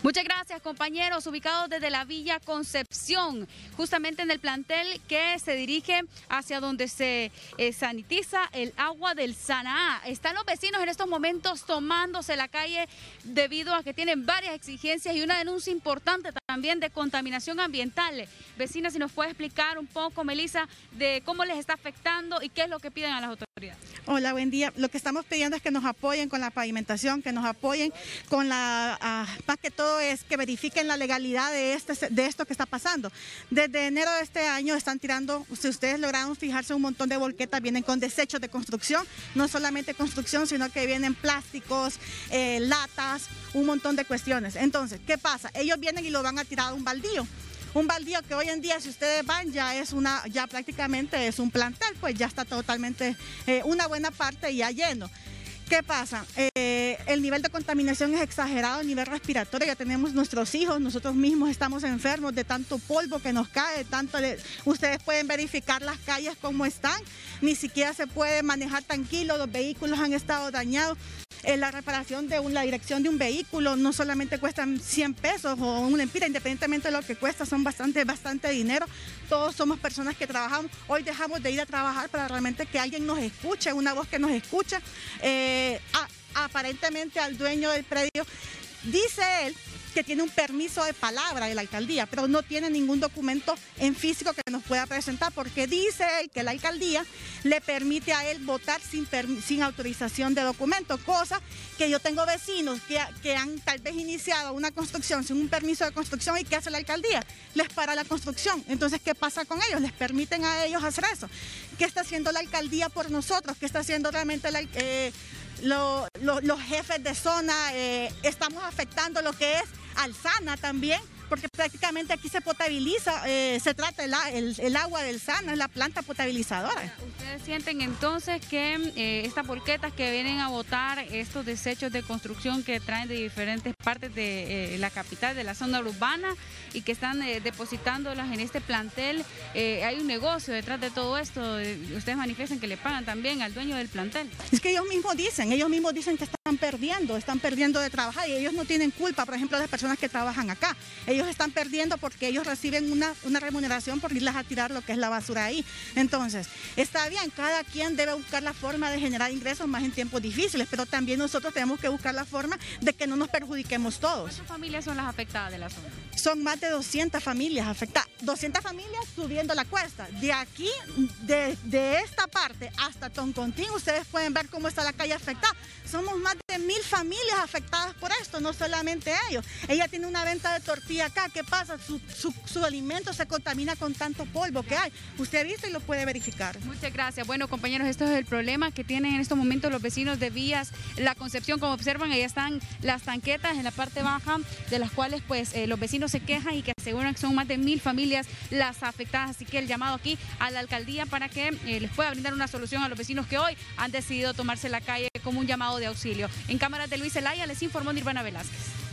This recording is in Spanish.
Muchas gracias, compañeros, ubicados desde la Villa Concepción, justamente en el plantel que se dirige hacia donde se sanitiza el agua del Sanaá. Están los vecinos en estos momentos tomándose la calle debido a que tienen varias exigencias y una denuncia importante también de contaminación ambiental. Vecina, si nos puede explicar un poco, Melissa, de cómo les está afectando y qué es lo que piden a las autoridades. Hola, buen día. Lo que estamos pidiendo es que nos apoyen con la pavimentación, que nos apoyen con más que todo es que verifiquen la legalidad de esto que está pasando. Desde enero de este año están tirando, si ustedes lograron fijarse, un montón de volquetas, vienen con desechos de construcción, no solamente construcción, sino que vienen plásticos, latas, un montón de cuestiones. Entonces, ¿qué pasa? Ellos vienen y lo van a tirar a un baldío. Un baldío que hoy en día, si ustedes van, ya prácticamente es un plantel, pues ya está totalmente, una buena parte ya lleno. ¿Qué pasa? El nivel de contaminación es exagerado, el nivel respiratorio, ya tenemos nuestros hijos, nosotros mismos estamos enfermos de tanto polvo que nos cae, ustedes pueden verificar las calles como están, ni siquiera se puede manejar tranquilo, los vehículos han estado dañados. La reparación de la dirección de un vehículo no solamente cuestan 100 pesos o un empira, independientemente de lo que cuesta, son bastante dinero. Todos somos personas que trabajamos. Hoy dejamos de ir a trabajar para realmente que alguien nos escuche, una voz que nos escucha. Aparentemente al dueño del predio, dice él que tiene un permiso de palabra de la alcaldía, pero no tiene ningún documento en físico que nos pueda presentar, porque dice él que la alcaldía le permite a él votar sin autorización de documento, cosa que yo tengo vecinos que han tal vez iniciado una construcción sin un permiso de construcción. ¿Y qué hace la alcaldía? Les para la construcción. Entonces, ¿qué pasa con ellos? Les permiten a ellos hacer eso. ¿Qué está haciendo la alcaldía por nosotros? ¿Qué está haciendo realmente los jefes de zona? Estamos afectando lo que es Alzana también, porque prácticamente aquí se potabiliza, se trata el agua del Sana, es la planta potabilizadora. ¿Ustedes sienten entonces que estas volquetas que vienen a botar estos desechos de construcción que traen de diferentes partes de la capital, de la zona urbana, y que están depositándolas en este plantel, hay un negocio detrás de todo esto? Ustedes manifiestan que le pagan también al dueño del plantel. Es que ellos mismos dicen que están perdiendo de trabajar, y ellos no tienen culpa. Por ejemplo, las personas que trabajan acá, ellos están perdiendo porque ellos reciben una remuneración por irles a tirar lo que es la basura ahí. Entonces, está bien, cada quien debe buscar la forma de generar ingresos más en tiempos difíciles, pero también nosotros tenemos que buscar la forma de que no nos perjudiquemos todos. ¿Cuántas familias son las afectadas de la zona? Son más de 200 familias afectadas, 200 familias subiendo la cuesta. De aquí, de esta parte hasta Toncontín, ustedes pueden ver cómo está la calle afectada. Somos más de 1000 familias afectadas por esto, no solamente ellos. Ella tiene una venta de tortilla acá. ¿Qué pasa? Su alimento se contamina con tanto polvo que hay. Usted ha visto y lo puede verificar. Muchas gracias. Bueno, compañeros, esto es el problema que tienen en estos momentos los vecinos de Villas La Concepción. Como observan, ahí están las tanquetas en la parte baja, de las cuales pues los vecinos se quejan y que aseguran que son más de 1000 familias las afectadas. Así que el llamado aquí a la alcaldía para que les pueda brindar una solución a los vecinos que hoy han decidido tomarse la calle como un llamado de auxilio. En cámaras de Luis Zelaya les informó Nirvana Velázquez.